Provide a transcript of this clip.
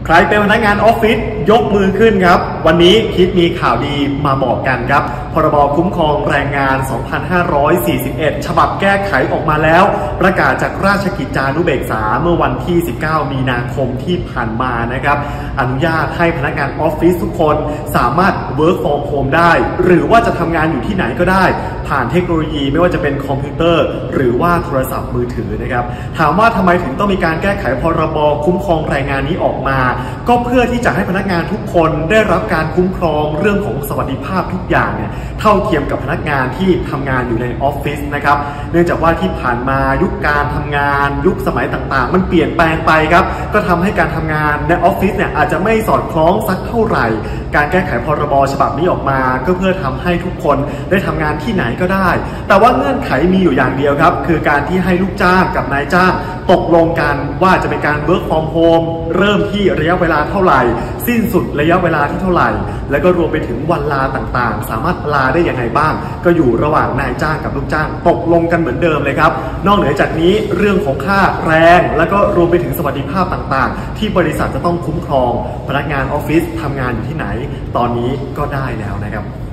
ใครเป็นพนักงานออฟฟิศยกมือขึ้นครับวันนี้คิดมีข่าวดีมาบอกกันครับพรบคุ้มครองแรงงาน 2541 ฉบับแก้ไขออกมาแล้วประกาศจากราชกิจจานุเบกษาเมื่อวันที่ 19 มีนาคมที่ผ่านมานะครับอนุญาตให้พนักงานออฟฟิศทุกคนสามารถ work from home ได้หรือว่าจะทำงานอยู่ที่ไหนก็ได้ผ่านเทคโนโลยีไม่ว่าจะเป็นคอมพิวเตอร์หรือว่าโทรศัพท์มือถือนะครับถามว่าทำไมถึงต้องมีการแก้ไขพรบคุ้มครองแรงงานนี้ออกมาก็เพื่อที่จะให้พนักงานทุกคนได้รับการคุ้มครองเรื่องของสวัสดิภาพทุกอย่างเนี่ยเท่าเทียมกับพนักงานที่ทำงานอยู่ในออฟฟิศนะครับเนื่องจากว่าที่ผ่านมายุคการทำงานยุคสมัยต่างๆมันเปลี่ยนแปลงไปครับก็ทำให้การทำงานในออฟฟิศเนี่ยอาจจะไม่สอดคล้องสักเท่าไหร่การแก้ไขพรบฉบับนี้ออกมาก็เพื่อทำให้ทุกคนได้ทำงานที่ไหนก็ได้แต่ว่าเงื่อนไขมีอยู่อย่างเดียวครับคือการที่ให้ลูกจ้างกับนายจ้างตกลงกันว่าจะเป็นการ work from home เริ่มที่ระยะเวลาเท่าไหร่สิ้นสุดระยะเวลาที่เท่าไหร่แล้วก็รวมไปถึงวันลาต่างๆสามารถลาได้ยังไงบ้างก็อยู่ระหว่างนายจ้างกับลูกจ้างตกลงกันเหมือนเดิมเลยครับนอกเหนือจากนี้เรื่องของค่าแรงแล้วก็รวมไปถึงสวัสดิภาพต่างๆที่บริษัทจะต้องคุ้มครองพนักงานออฟฟิศทำงานอยู่ที่ไหนตอนนี้ก็ได้แล้วนะครับ